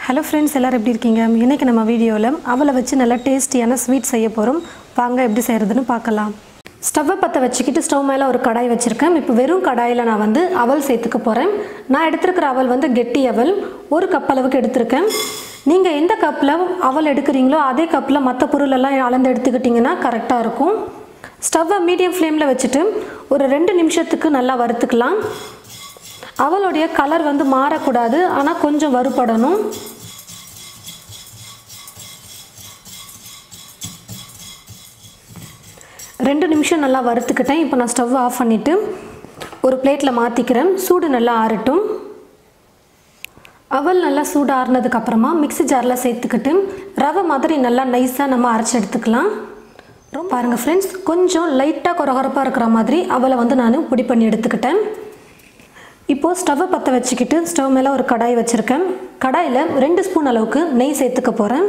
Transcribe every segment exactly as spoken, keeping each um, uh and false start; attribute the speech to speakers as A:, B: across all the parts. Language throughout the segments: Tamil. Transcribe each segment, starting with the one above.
A: Hello friends, எல்லாரும் எப்படி இருக்கீங்க? இன்னைக்கு நம்ம வீடியோல அவலை வச்சு நல்ல டேஸ்டியான ஸ்வீட் செய்ய போறோம். வாங்க எப்படி செய்யறதுன்னு பார்க்கலாம். ஸ்டவ் பத்த வச்சிக்கிட்டு ஸ்டவ் மேல ஒரு கடாய் வச்சிருக்கேன். இப்போ வெறும் கடாயில நான் வந்து அவல் சேர்த்துக்க போறேன். நான் எடுத்துக்கிற அவல் வந்து கெட்டி அவல் ஒரு கப் அளவுக்கு எடுத்துர்க்கேன். நீங்க எந்த கப்ல அவல் எடுக்கறீங்களோ அதே கப்ல மத்த பொருள் எல்லாம் அளந்து எடுத்துக்கிட்டீங்கன்னா கரெக்ட்டா இருக்கும். ஸ்டவ் மீடியம் ஃப்ளேம்ல வச்சிட்டு ஒரு ரெண்டு நிமிஷத்துக்கு நல்லா வறுத்துக்கலாம். அவளுடைய கலர் வந்து மாறக்கூடாது, ஆனா கொஞ்சம் வறுபடணும். ரெண்டு நிமிஷம் நல்லா வறுத்துக்கிட்டேன். இப்போ நான் ஸ்டவ் ஆஃப் பண்ணிட்டு ஒரு பிளேட்ல மாத்திக்கிறேன். சூடு நல்லா ஆறட்டும். அவல் நல்லா சூடு ஆறுனதுக்கு அப்புறமா மிக்ஸி ஜார்ல சேர்த்துக்கிட்டு ரவை மாதிரி நல்லா நைஸா நம்ம அரைச்சு எடுத்துக்கலாம். பாருங்க फ्रेंड्स, கொஞ்சம் லைட்டா கொரகொரப்பா இருக்கிற மாதிரி அவலை வந்து நான் பொடி பண்ணி எடுத்துக்கிட்டேன். இப்போ ஸ்டவ் பத்த வச்சிக்கிட்டு ஸ்டவ் மேல ஒரு கடாய் வச்சிருக்கேன். கடாயில ரெண்டு ஸ்பூன் அளவுக்கு நெய் சேர்த்துக்க போறேன்.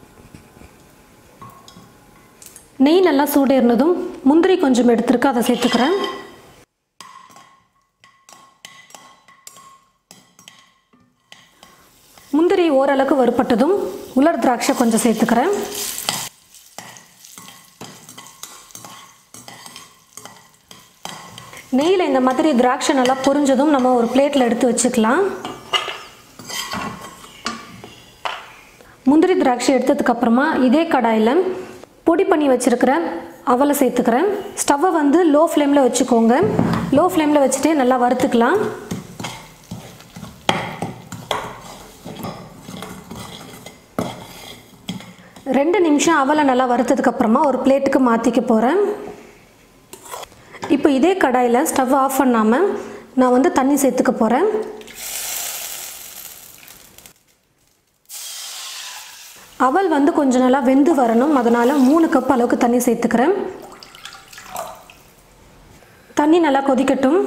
A: நெய் நல்லா சூடேறினதும் முந்திரி கொஞ்சம் எடுத்துருக்கு, அதை சேர்த்துக்கிறேன். முந்திரி ஓரளவுக்கு வறுபட்டதும் உலர் திராட்சை கொஞ்சம் சேர்த்துக்கிறேன். நெய்யில் இந்த மாதிரி திராட்சை நல்லா பொரிஞ்சதும் நம்ம ஒரு பிளேட்ல எடுத்து வச்சுக்கலாம். முந்திரி திராட்சை எடுத்ததுக்கு அப்புறமா இதே கடாயில பொடி பண்ணி வச்சிருக்கிற அவலை சேர்த்துக்கிறேன். ஸ்டவ்வை வந்து லோ ஃப்ளேம்ல வச்சுக்கோங்க. லோ ஃப்ளேம்ல வச்சுட்டே நல்லா வறுத்துக்கலாம். ரெண்டு நிமிஷம் அவலை நல்லா வறுத்ததுக்கு அப்புறமா ஒரு பிளேட்டுக்கு மாத்திக்க போறேன். இப்போ இதே கடாயில ஸ்டவ் ஆஃப் பண்ணாம நான் வந்து தண்ணி சேர்த்துக்க போறேன். அவல் வந்து கொஞ்சம் நல்லா வெந்து வரணும், அதனால மூணு கப் அளவுக்கு தண்ணி சேர்த்துக்கிறேன். தண்ணி நல்லா கொதிக்கட்டும்.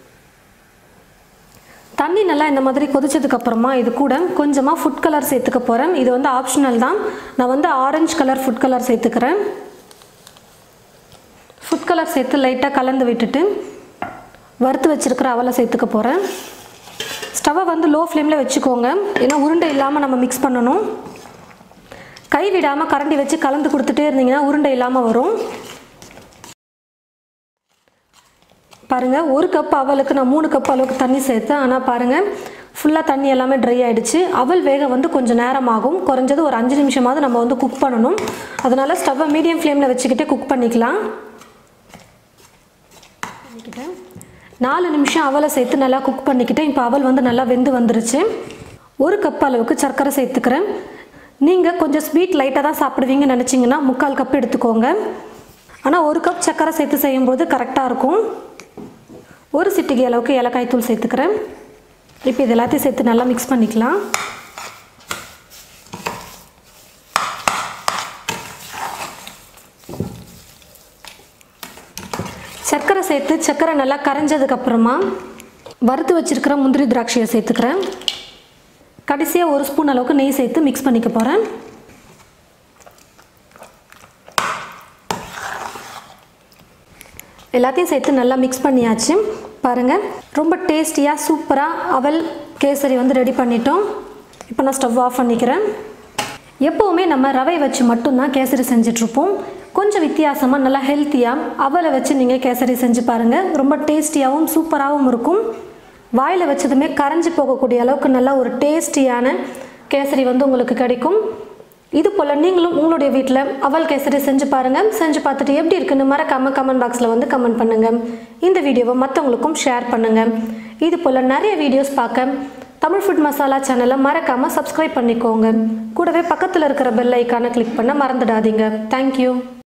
A: தண்ணி நல்லா இந்த மாதிரி கொதிச்சதுக்கு அப்புறமா இது கூட கொஞ்சமா ஃபுட் கலர் சேர்த்துக்க போறேன். இது வந்து ஆப்ஷனல் தான். நான் வந்து ஆரஞ்சு கலர் ஃபுட் கலர் சேர்த்துக்கிறேன். ஃபுட் கலர் சேர்த்து லைட்டா கலந்து விட்டுட்டு வறுத்து வச்சிருக்கிற அவலை சேர்த்துக்க போறேன். ஸ்டவ்வை வந்து லோ ஃப்ளேம்ல வச்சுக்கோங்க, ஏன்னா உருண்டை இல்லாம நம்ம மிக்ஸ் பண்ணணும். கை விடாம கரண்டி வச்சு கலந்து கொடுத்துட்டே இருந்தீங்கன்னா உருண்டை இல்லாம வரும். பாருங்க, ஒரு கப் அவலுக்கு நான் மூணு கப் அளவுக்கு தண்ணி சேர்த்தேன். ஆனா பாருங்க, ஃபுல்லா தண்ணி எல்லாமே ட்ரை ஆயிடுச்சு. அவல் வேக வந்து கொஞ்சம் நேரம் ஆகும். குறைஞ்சது ஒரு அஞ்சு நிமிஷமாவது நம்ம வந்து குக் பண்ணணும். அதனால ஸ்டவ்வை மீடியம் ஃப்ளேம்ல வச்சுக்கிட்டே குக் பண்ணிக்கலாம். நாலு நிமிஷம் அவலை சேர்த்து நல்லா குக் பண்ணிக்கிட்டேன். இப்போ அவல் வந்து நல்லா வெந்து வந்துருச்சு. ஒரு கப் அளவுக்கு சர்க்கரை சேர்த்துக்கிறேன். நீங்கள் கொஞ்சம் ஸ்வீட் லைட்டாக தான் சாப்பிடுவீங்கன்னு நினச்சிங்கன்னா முக்கால் கப் எடுத்துக்கோங்க. ஆனால் ஒரு கப் சர்க்கரை சேர்த்து செய்யும்போது கரெக்டாக இருக்கும். ஒரு சிட்டிகை அளவுக்கு ஏலக்காய் தூள் சேர்த்துக்கிறேன். இப்போ இது எல்லாத்தையும் சேர்த்து நல்லா மிக்ஸ் பண்ணிக்கலாம். சர்க்கரை சேர்த்து சர்க்கரை நல்லா கரைஞ்சதுக்கு அப்புறமா வறுத்து வச்சிருக்கிற முந்திரி திராட்சையை சேர்த்துக்கிறேன். கடைசியாக ஒரு ஸ்பூன் அளவுக்கு நெய் சேர்த்து மிக்ஸ் பண்ணிக்க போறேன். எல்லாத்தையும் சேர்த்து நல்லா மிக்ஸ் பண்ணியாச்சு. பாருங்க, ரொம்ப டேஸ்டியா சூப்பரா அவல் கேசரி வந்து ரெடி பண்ணிட்டோம். இப்போ நான் ஸ்டவ் ஆஃப் பண்ணிக்கிறேன். எப்பவுமே நம்ம ரவை வச்சு மட்டும்தான் கேசரி செஞ்சுட்டு இருப்போம். கொஞ்சம் வித்தியாசமா நல்லா ஹெல்த்தியா அவலை வச்சு நீங்க கேசரி செஞ்சு பாருங்க. ரொம்ப டேஸ்டியாவும் சூப்பராகவும் இருக்கும். வாயில வச்சதுமே கரைஞ்சி போகக்கூடிய அளவுக்கு நல்ல ஒரு டேஸ்டியான கேசரி வந்து உங்களுக்கு கிடைக்கும். இது போல நீங்களும் உங்களுடைய வீட்டில் அவல் கேசரி செஞ்சு பாருங்க. செஞ்சு பார்த்துட்டு எப்படி இருக்குன்னு மறக்காம கமெண்ட் பாக்ஸ்ல வந்து கமெண்ட் பண்ணுங்க. இந்த வீடியோவை மற்றவங்களுக்கும் ஷேர் பண்ணுங்க. இது போல நிறைய வீடியோஸ் பார்க்க தமிழ் ஃபுட் மசாலா சேனலை மறக்காம சப்ஸ்கிரைப் பண்ணிக்கோங்க. கூடவே பக்கத்தில் இருக்கிற பெல் ஐக்கானை கிளிக் பண்ண மறந்துடாதீங்க. தேங்க்யூ.